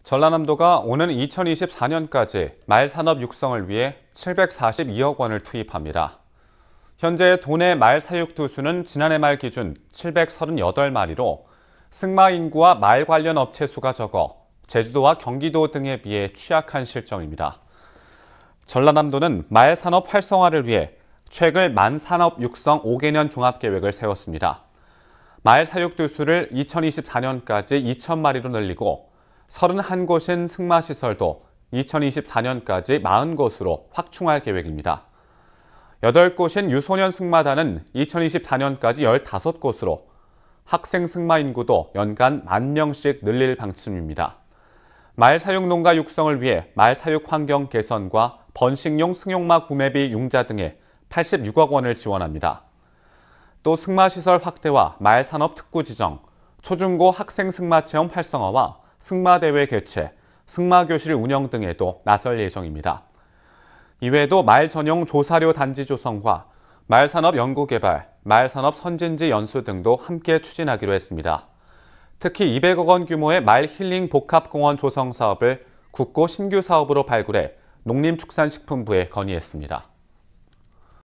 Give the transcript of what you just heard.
전라남도가 오는 2024년까지 말산업 육성을 위해 742억 원을 투입합니다. 현재 도내 말 사육두수는 지난해 말 기준 738마리로 승마 인구와 말 관련 업체 수가 적어 제주도와 경기도 등에 비해 취약한 실정입니다. 전라남도는 말 산업 활성화를 위해 최근 만산업 육성 5개년 종합계획을 세웠습니다. 말 사육두수를 2024년까지 2,000마리로 늘리고 31곳인 승마시설도 2024년까지 40곳으로 확충할 계획입니다. 8곳인 유소년 승마단은 2024년까지 15곳으로 학생 승마 인구도 연간 10,000명씩 늘릴 방침입니다. 말 사육 농가 육성을 위해 말 사육 환경 개선과 번식용 승용마 구매비 융자 등에 86억 원을 지원합니다. 또 승마시설 확대와 말 산업 특구 지정, 초중고 학생 승마 체험 활성화와 승마대회 개최, 승마교실 운영 등에도 나설 예정입니다. 이외에도 말 전용 조사료 단지 조성과 말산업 연구개발, 말산업 선진지 연수 등도 함께 추진하기로 했습니다. 특히 200억 원 규모의 말 힐링 복합공원 조성 사업을 국고 신규 사업으로 발굴해 농림축산식품부에 건의했습니다.